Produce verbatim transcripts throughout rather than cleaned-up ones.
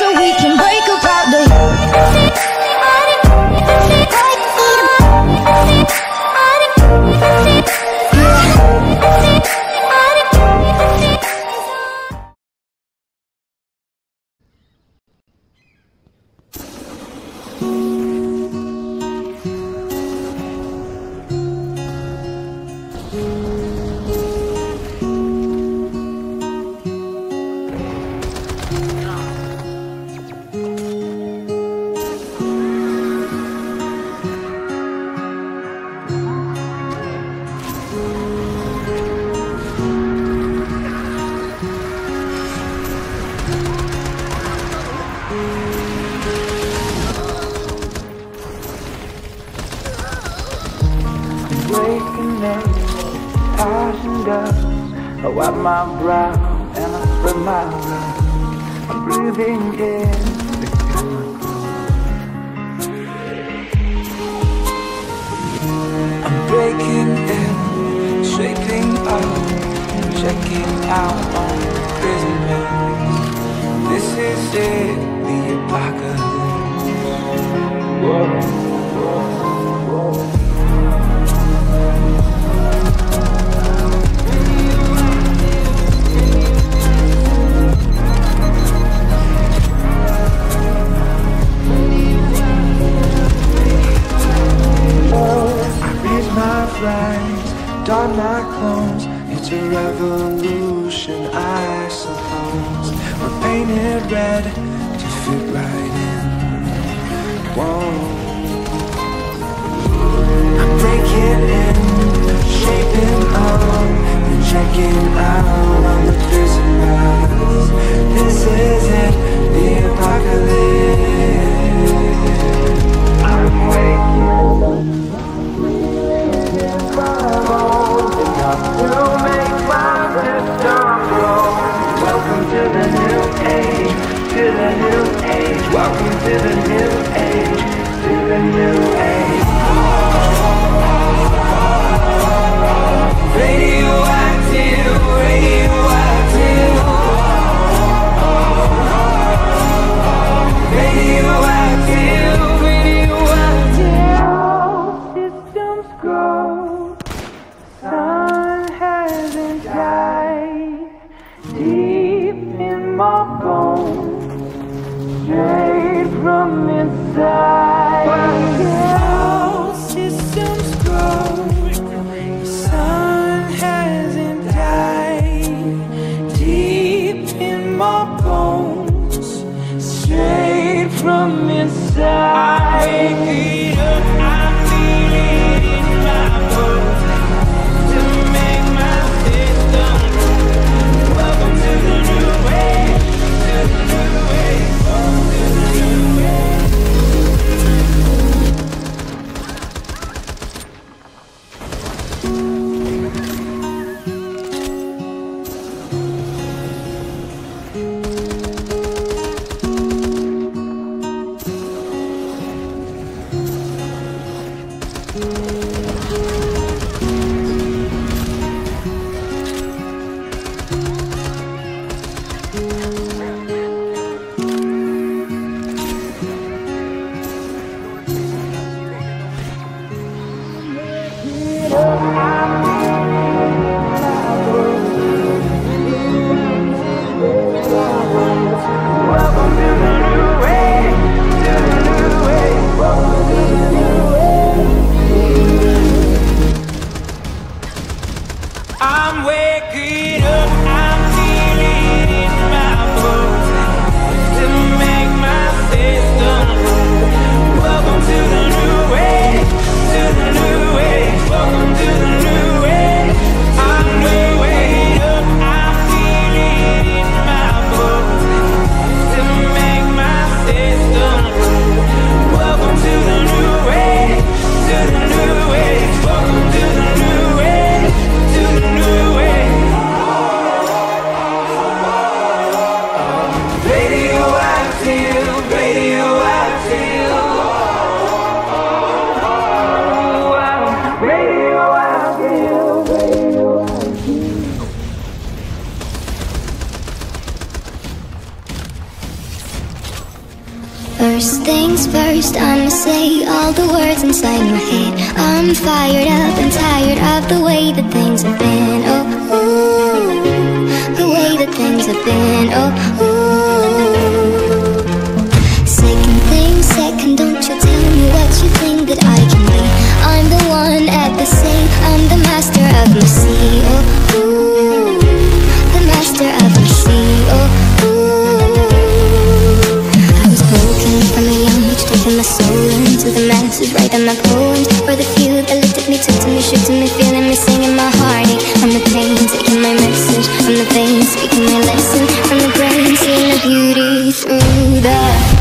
so we can break apart the breaking eggs, passing dust. I wipe my brow and I spread my rug. I'm breathing in the chemicals. I'm breaking in, shaping up, checking out on prison beds. This is it, the apocalypse. Whoa, whoa, whoa. Don my clothes, it's a revolution, I suppose. We're painted red to fit right in. Whoa. I'm breaking in, shaping up, and checking out on the prison bars. This is it, the apocalypse. I'm waking to make my system grow. Welcome to the new age, to the new age. Welcome to the new age, to the new age. Radioactive, radioactive. Radioactive, radioactive. Systems grow. Sun hasn't died deep in my bones, straight from inside. Now systems grow. Sun hasn't died deep in my bones, straight from inside. First things first, I'ma say all the words inside my head. I'm fired up and tired of the way that things have been. Oh, ooh, the way that things have been. Oh, ooh. Second thing, second, don't you tell me what you think that I can be. I'm the one at the same, I'm the master of my sea. Oh, ooh, the master of my sea. Oh, ooh. From a young age, taking my soul into the masses, writing my poems for the few that looked at me, took to me, shook to me, feeling me, singing my heartache. From the pain, taking my message, from the veins, speaking my lesson, from the brain, seeing the beauty through the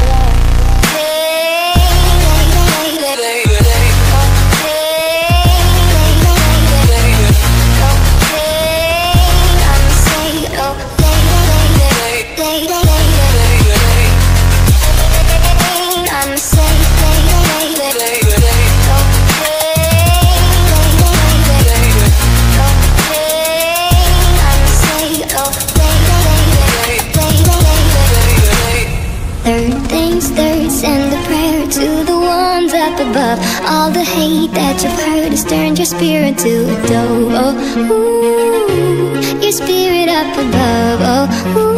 above. All the hate that you've heard has turned your spirit to a dove. Oh, ooh, your spirit up above. Oh,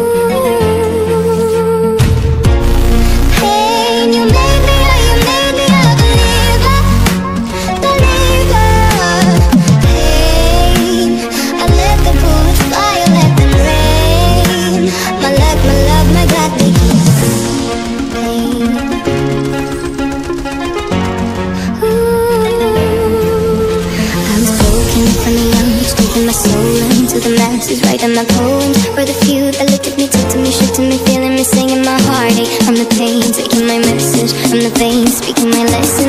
ooh. Pain, you made me, oh, you made me a believer, believer. Pain, I let the bullets fly, I let them rain. My luck, my love, my God, they keep pain. My soul into the masses, writing my poems for the few that looked at me, took to me, shook to me, feeling me, singing my heartache. From the pain, taking my message, from the veins, speaking my lesson,